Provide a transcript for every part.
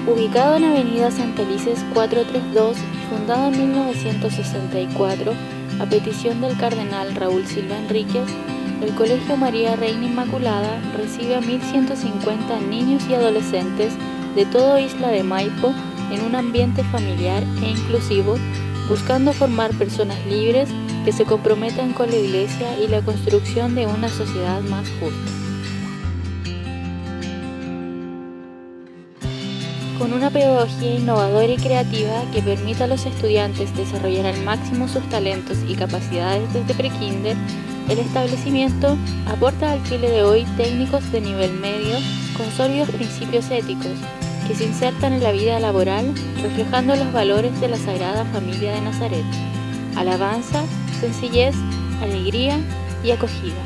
Ubicado en Avenida Santa Lices 432 y fundado en 1964, a petición del cardenal Raúl Silva Enríquez, el Colegio María Reina Inmaculada recibe a 1.150 niños y adolescentes de toda Isla de Maipo en un ambiente familiar e inclusivo, buscando formar personas libres que se comprometan con la Iglesia y la construcción de una sociedad más justa. Con una pedagogía innovadora y creativa que permita a los estudiantes desarrollar al máximo sus talentos y capacidades desde prekinder, el establecimiento aporta al Chile de hoy técnicos de nivel medio con sólidos principios éticos que se insertan en la vida laboral, reflejando los valores de la Sagrada Familia de Nazaret: alabanza, sencillez, alegría y acogida.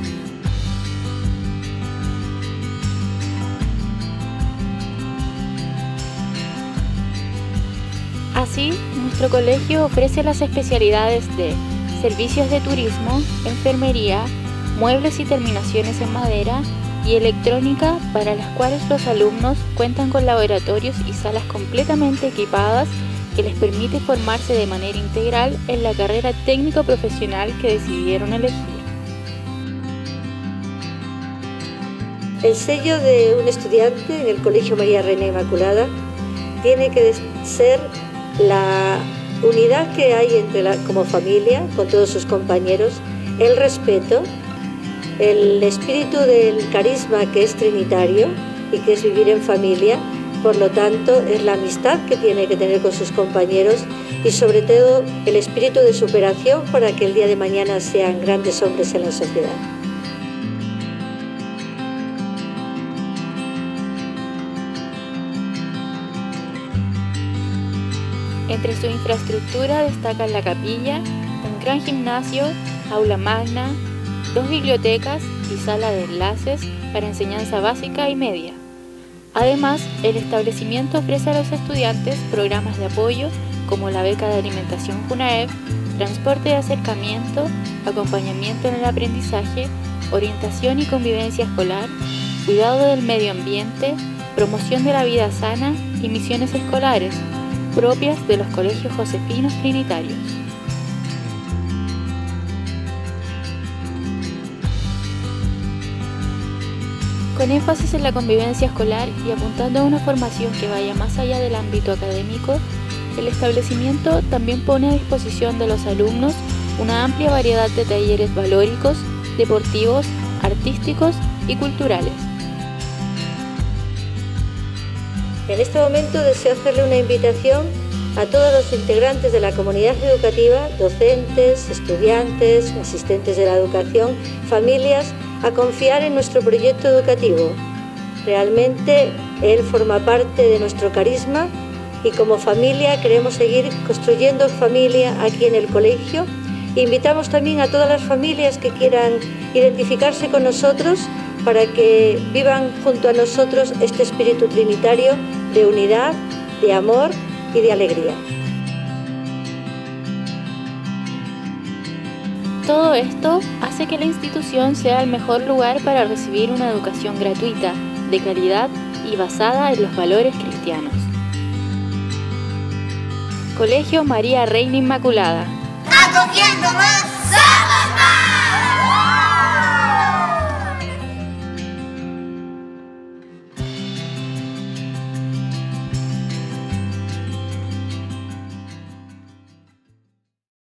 Así, nuestro colegio ofrece las especialidades de servicios de turismo, enfermería, muebles y terminaciones en madera y electrónica, para las cuales los alumnos cuentan con laboratorios y salas completamente equipadas que les permite formarse de manera integral en la carrera técnico-profesional que decidieron elegir. El sello de un estudiante en el Colegio María Reina Inmaculada tiene que ser la unidad que hay como familia, con todos sus compañeros, el respeto, el espíritu del carisma, que es trinitario y que es vivir en familia. Por lo tanto, es la amistad que tiene que tener con sus compañeros y sobre todo el espíritu de superación para que el día de mañana sean grandes hombres en la sociedad. Entre su infraestructura destacan la capilla, un gran gimnasio, aula magna, 2 bibliotecas y sala de enlaces para enseñanza básica y media. Además, el establecimiento ofrece a los estudiantes programas de apoyo como la beca de alimentación FUNAEF, transporte de acercamiento, acompañamiento en el aprendizaje, orientación y convivencia escolar, cuidado del medio ambiente, promoción de la vida sana y misiones escolares, propias de los colegios josefinos trinitarios. Con énfasis en la convivencia escolar y apuntando a una formación que vaya más allá del ámbito académico, el establecimiento también pone a disposición de los alumnos una amplia variedad de talleres valóricos, deportivos, artísticos y culturales. En este momento deseo hacerle una invitación a todos los integrantes de la comunidad educativa, docentes, estudiantes, asistentes de la educación, familias, a confiar en nuestro proyecto educativo. Realmente él forma parte de nuestro carisma y como familia queremos seguir construyendo familia aquí en el colegio. Invitamos también a todas las familias que quieran identificarse con nosotros para que vivan junto a nosotros este espíritu trinitario de unidad, de amor y de alegría. Todo esto hace que la institución sea el mejor lugar para recibir una educación gratuita, de calidad y basada en los valores cristianos. Colegio María Reina Inmaculada. Acogiendo más, somos más.